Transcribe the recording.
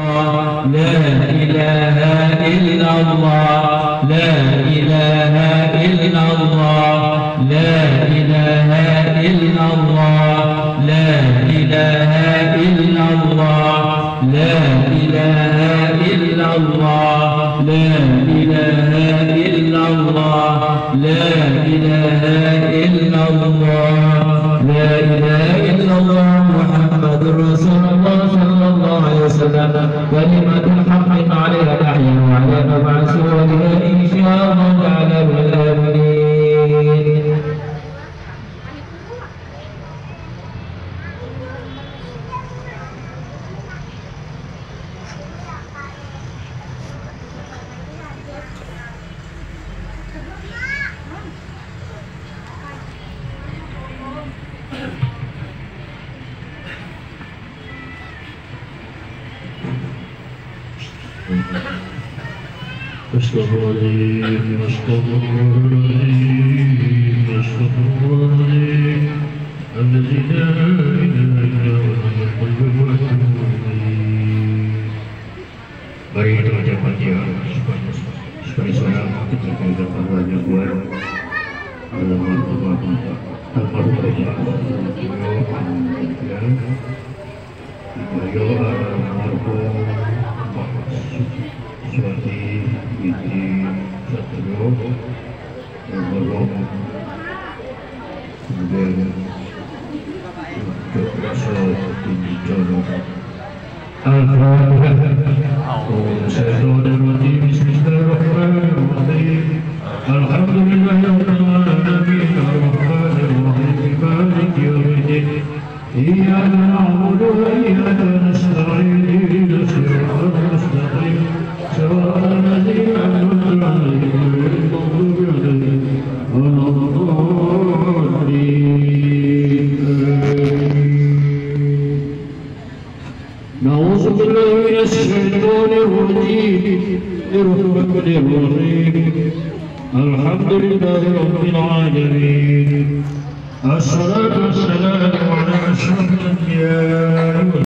لا إله إلا الله لا إله إلا الله لا إله إلا الله لا إله إلا الله لا إله إلا الله لا إله إلا الله لا إله إلا الله لا إله إلا الله محمد رسول الله صلى الله عليه وسلم كلمة الحق عليها نحيا وعلى مبعث ولها إن شاء الله تعالى من الآمنين. Mari kita ucapkan dia sebagai seorang ketika kita berada buat dalam almarhum Suwati binti Satrio almarhum kemudian Dr. Rasul binti Jono إياك نعبد وإياك نستعين اهدنا الصراط المستقيم صراط الذين أنعمت عليهم غير المغضوب عليهم ولا الضالين. نعوذ بالله من الشيطان الرجيم الرحمن الرحيم الحمد لله رب العالمين الصلاة والسلام على أشرف الأنبياء